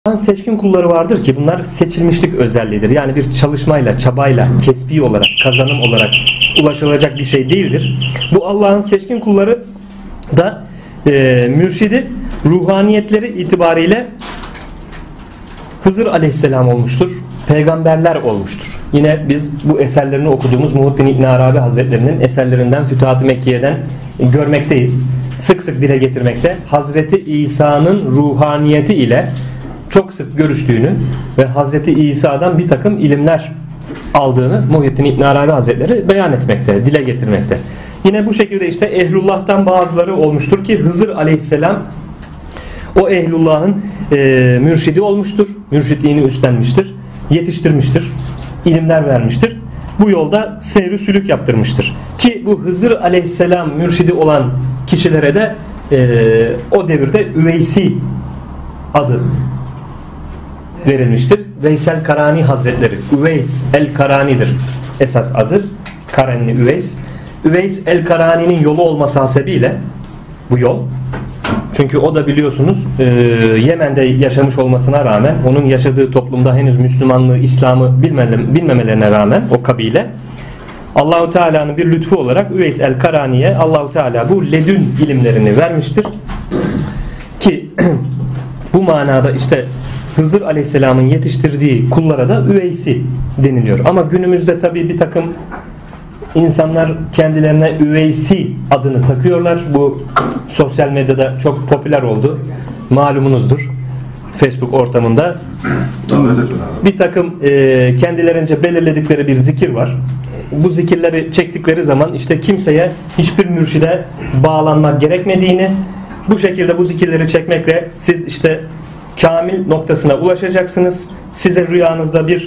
Seçkin kulları vardır ki bunlar seçilmişlik özelliğidir. Yani bir çalışmayla, çabayla, kesbi olarak, kazanım olarak ulaşılacak bir şey değildir. Bu Allah'ın seçkin kulları da mürşidi ruhaniyetleri itibariyle Hızır Aleyhisselam olmuştur. Peygamberler olmuştur. Yine biz bu eserlerini okuduğumuz Muhittin İbn Arabi Hazretlerinin eserlerinden Fütuhat-ı Mekke'den görmekteyiz. Sık sık dile getirmekte. Hazreti İsa'nın ruhaniyeti ile çok sık görüştüğünü ve Hazreti İsa'dan bir takım ilimler aldığını Muhittin İbn Arabi Hazretleri beyan etmekte, dile getirmekte. Yine bu şekilde işte Ehlullah'tan bazıları olmuştur ki Hızır Aleyhisselam o Ehlullah'ın mürşidi olmuştur. Mürşitliğini üstlenmiştir, yetiştirmiştir, ilimler vermiştir. Bu yolda seyri sülük yaptırmıştır. Ki bu Hızır Aleyhisselam mürşidi olan kişilere de o devirde Üveysi adı verilmiştir. Veysel Karani Hazretleri, Üveys el-Karani'dir esas adı. Karenli Üveys. Üveys el-Karani'nin yolu olması hasebiyle bu yol. Çünkü o da biliyorsunuz Yemen'de yaşamış olmasına rağmen, onun yaşadığı toplumda henüz Müslümanlığı, İslam'ı bilmemelerine rağmen o kabile, Allahu Teala'nın bir lütfu olarak Üveys el-Karani'ye Allahu Teala bu ledün ilimlerini vermiştir. Ki bu manada işte Hızır Aleyhisselam'ın yetiştirdiği kullara da Üveysi deniliyor. Ama günümüzde tabii bir takım insanlar kendilerine Üveysi adını takıyorlar. Bu sosyal medyada çok popüler oldu. Malumunuzdur. Facebook ortamında bir takım kendilerince belirledikleri bir zikir var. Bu zikirleri çektikleri zaman işte kimseye hiçbir mürşide bağlanmak gerekmediğini, bu şekilde bu zikirleri çekmekle siz işte kamil noktasına ulaşacaksınız. Size rüyanızda bir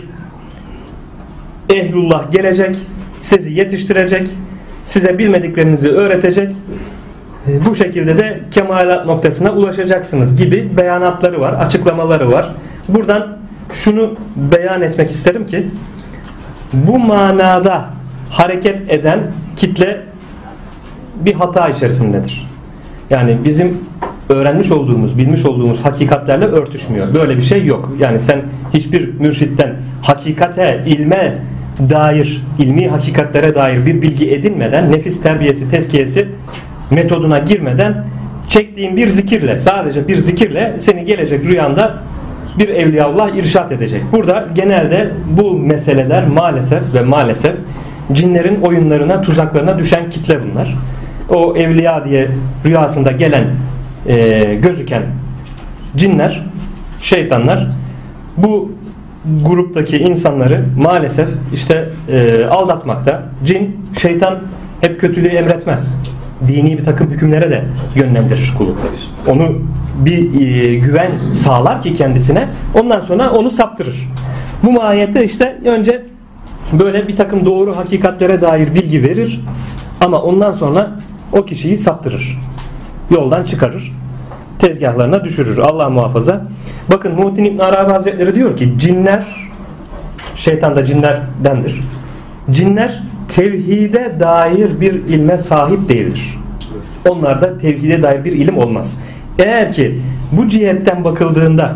ehlullah gelecek, sizi yetiştirecek, size bilmediklerinizi öğretecek. Bu şekilde de kemalat noktasına ulaşacaksınız gibi beyanatları var, açıklamaları var. Buradan şunu beyan etmek isterim ki bu manada hareket eden kitle bir hata içerisindedir. Yani bizim öğrenmiş olduğumuz, bilmiş olduğumuz hakikatlerle örtüşmüyor. Böyle bir şey yok. Yani sen hiçbir mürşitten hakikate, ilme dair, ilmi hakikatlere dair bir bilgi edinmeden, nefis terbiyesi, tezkiyesi metoduna girmeden çektiğin bir zikirle, sadece bir zikirle seni gelecek rüyanda bir evliyaullah irşat edecek. Burada genelde bu meseleler maalesef cinlerin oyunlarına, tuzaklarına düşen kitle bunlar. O evliya diye rüyasında gelen, gözüken cinler, şeytanlar bu gruptaki insanları maalesef işte aldatmakta. Cin, şeytan hep kötülüğü emretmez. Dini bir takım hükümlere de yönlendirir kulu. Onu bir güven sağlar ki kendisine, ondan sonra onu saptırır. Bu mahiyette işte önce böyle bir takım doğru hakikatlere dair bilgi verir ama ondan sonra o kişiyi saptırır. Yoldan çıkarır. Tezgahlarına düşürür. Allah muhafaza. Bakın Muhittin İbn Arabi Hazretleri diyor ki cinler, şeytan da cinlerdendir. Cinler tevhide dair bir ilme sahip değildir. Onlarda tevhide dair bir ilim olmaz. Eğer ki bu cihetten bakıldığında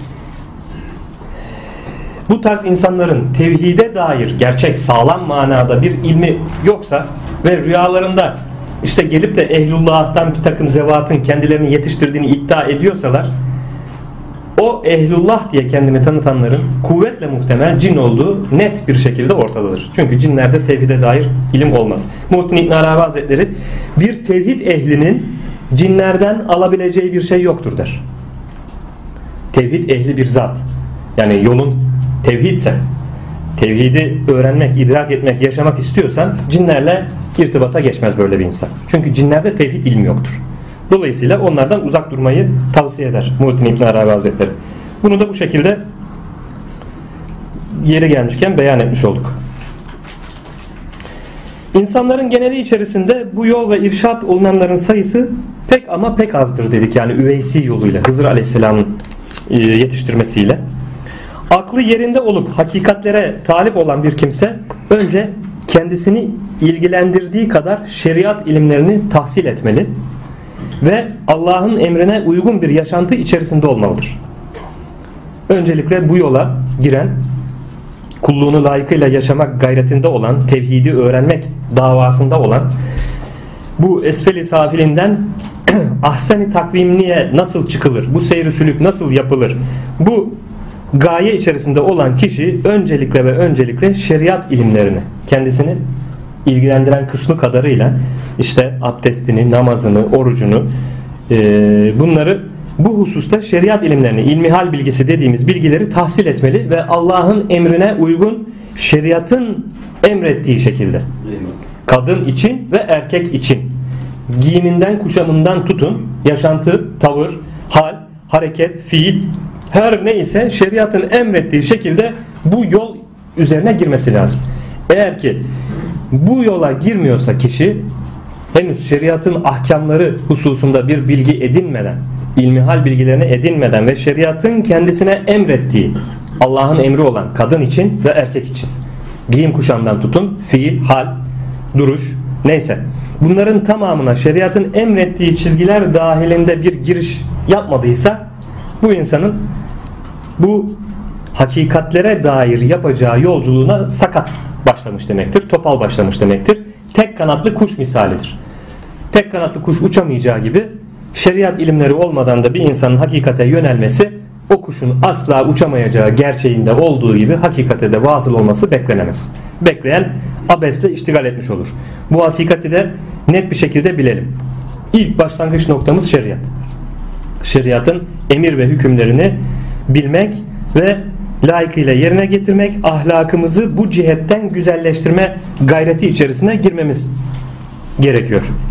bu tarz insanların tevhide dair gerçek sağlam manada bir ilmi yoksa ve rüyalarında işte gelip de ehlullah'tan bir takım zevatın kendilerini yetiştirdiğini iddia ediyorsalar, o ehlullah diye kendini tanıtanların kuvvetle muhtemel cin olduğu net bir şekilde ortadadır. Çünkü cinlerde tevhide dair ilim olmaz. Muhittin İbn Arabi Hazretleri bir tevhid ehlinin cinlerden alabileceği bir şey yoktur der. Tevhid ehli bir zat. Yani yolun tevhidse, tevhidi öğrenmek, idrak etmek, yaşamak istiyorsan cinlerle irtibata geçmez böyle bir insan. Çünkü cinlerde tevhid ilmi yoktur. Dolayısıyla onlardan uzak durmayı tavsiye eder Muhittin İbn Arabi Hazretleri. Bunu da bu şekilde yeri gelmişken beyan etmiş olduk. İnsanların geneli içerisinde bu yol ve irşat olunanların sayısı pek ama pek azdır dedik. Yani Üveysi yoluyla, Hızır Aleyhisselam'ın yetiştirmesiyle. Aklı yerinde olup hakikatlere talip olan bir kimse önce kendisini ilgilendirdiği kadar şeriat ilimlerini tahsil etmeli ve Allah'ın emrine uygun bir yaşantı içerisinde olmalıdır. öncelikle bu yola giren, kulluğunu layıkıyla yaşamak gayretinde olan, tevhidi öğrenmek davasında olan, bu esfel-i safilinden ahsen-i takvimliğe nasıl çıkılır, bu seyr-i sülük nasıl yapılır, bu gaye içerisinde olan kişi öncelikle şeriat ilimlerini, kendisini ilgilendiren kısmı kadarıyla işte abdestini, namazını, orucunu, bunları, bu hususta şeriat ilimlerini, ilmihal bilgisi dediğimiz bilgileri tahsil etmeli ve Allah'ın emrine uygun, şeriatın emrettiği şekilde, kadın için ve erkek için, giyiminden, kuşamından tutun, yaşantı, tavır, hal, hareket, fiil, her neyse şeriatın emrettiği şekilde bu yol üzerine girmesi lazım. Eğer ki bu yola girmiyorsa kişi, henüz şeriatın ahkamları hususunda bir bilgi edinmeden, ilmihal bilgilerini edinmeden ve şeriatın kendisine emrettiği, Allah'ın emri olan kadın için ve erkek için, giyim kuşamdan tutun, fiil, hal, duruş, neyse, bunların tamamına şeriatın emrettiği çizgiler dahilinde bir giriş yapmadıysa, bu insanın bu hakikatlere dair yapacağı yolculuğuna sakat başlamış demektir, topal başlamış demektir. Tek kanatlı kuş misalidir. Tek kanatlı kuş uçamayacağı gibi, şeriat ilimleri olmadan da bir insanın hakikate yönelmesi, o kuşun asla uçamayacağı gerçeğinde olduğu gibi hakikate de vasıl olması beklenemez. Bekleyen abesle iştigal etmiş olur. Bu hakikati de net bir şekilde bilelim. İlk başlangıç noktamız şeriat. Şeriatın emir ve hükümlerini bilmek ve layıkıyla yerine getirmek, ahlakımızı bu cihetten güzelleştirme gayreti içerisine girmemiz gerekiyor.